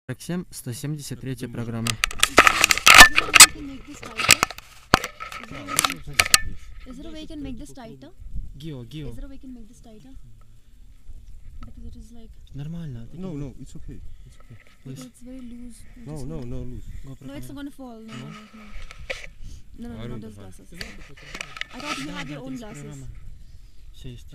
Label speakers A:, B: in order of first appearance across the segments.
A: 47, 173 программа.
B: Is there a way you can make this tighter?
A: Гео.
B: Is there a way you can make this tighter? Because it is like...
A: Нормально.
C: No, it's okay.
B: Because it's very loose.
C: No, loose.
B: No, it's not going to fall. No, not those glasses. I thought you had your own glasses.
A: Все есть.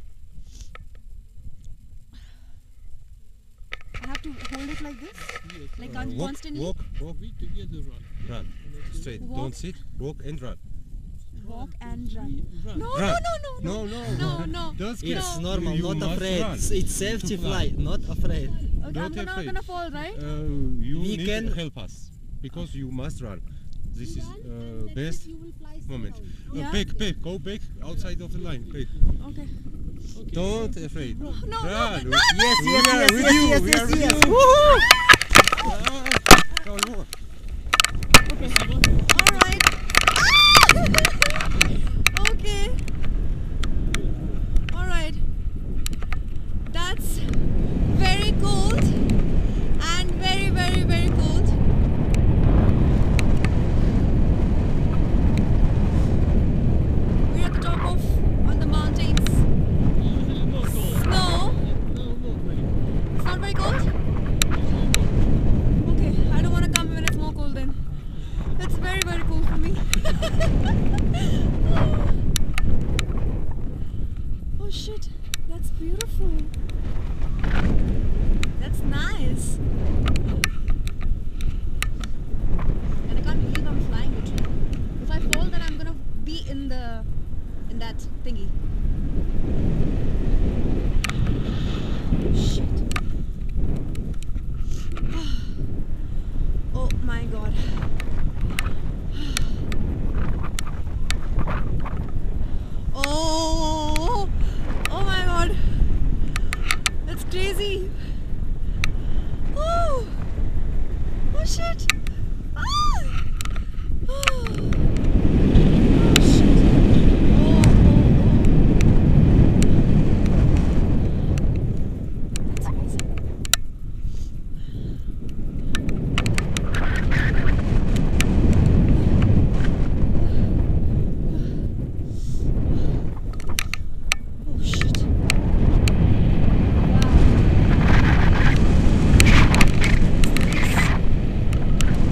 B: I have to hold it like this? Like constantly?
C: Walk.
D: We together run.
C: Run. Straight.
B: Walk.
C: Don't sit. Walk and run.
B: Walk and run.
D: Run.
B: No.
C: No. Don't skip.
A: It's normal,
C: You
A: not
C: must
A: afraid.
C: run.
A: It's safety fly, not afraid.
B: Okay,
C: Don't
B: I'm not
C: afraid.
B: gonna fall, right?
C: You
A: We
C: need
A: can-
C: to help us because you must run. This is best moment.
B: Yeah?
C: Back. Go back outside of the line. Back.
B: Okay.
C: Don't afraid.
B: No.
C: Run.
A: Yes.
C: We are with you. Go on.
B: Okay. Alright. Okay. Alright. That's very cold and very, very, very cold. We're at the top of on the mountains. Snow. It's not very cold? Okay, I don't want to come when it's more cold then. It's very, very cold for me. Oh shit, that's beautiful. That's nice. And I can't believe I'm flying literally. If I fall, then I'm gonna be in that thingy. Shit. Oh my god. Oh my god. That's crazy. Oh shit. Ah. Oh shit. Oh. That's amazing. Oh shit. Wow.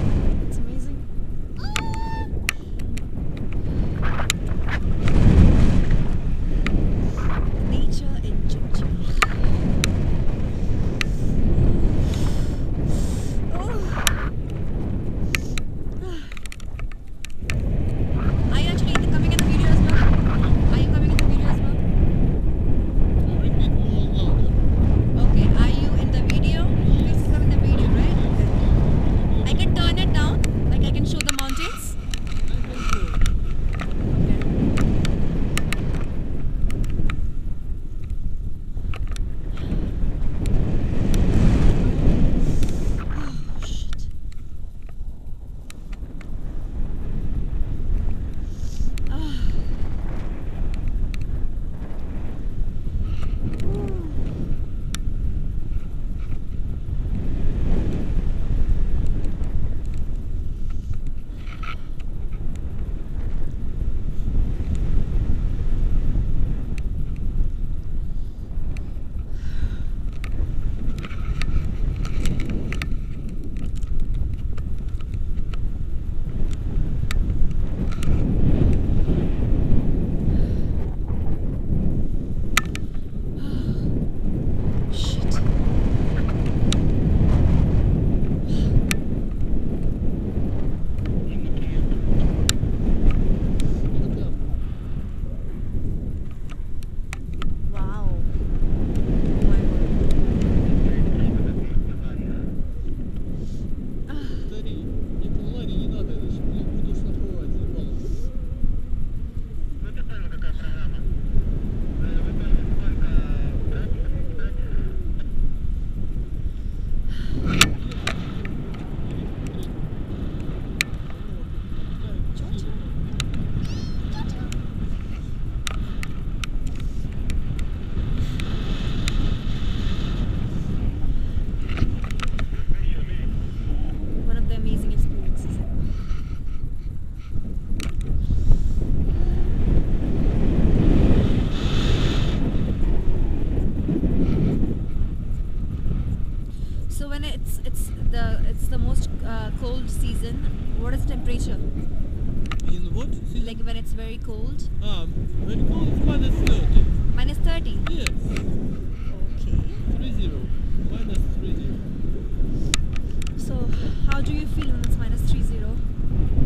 B: it's the most cold season, what is the temperature?
D: In what season?
B: Like when it's very cold?
D: Very cold is minus 30.
B: Minus 30.
D: Yes.
B: Okay.
D: 30. Minus 30.
B: So how do you feel when it's minus 30?
D: It's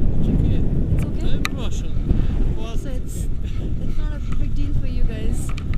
D: okay.
B: It's okay.
D: I'm Russian.
B: So it's not a big deal for you guys.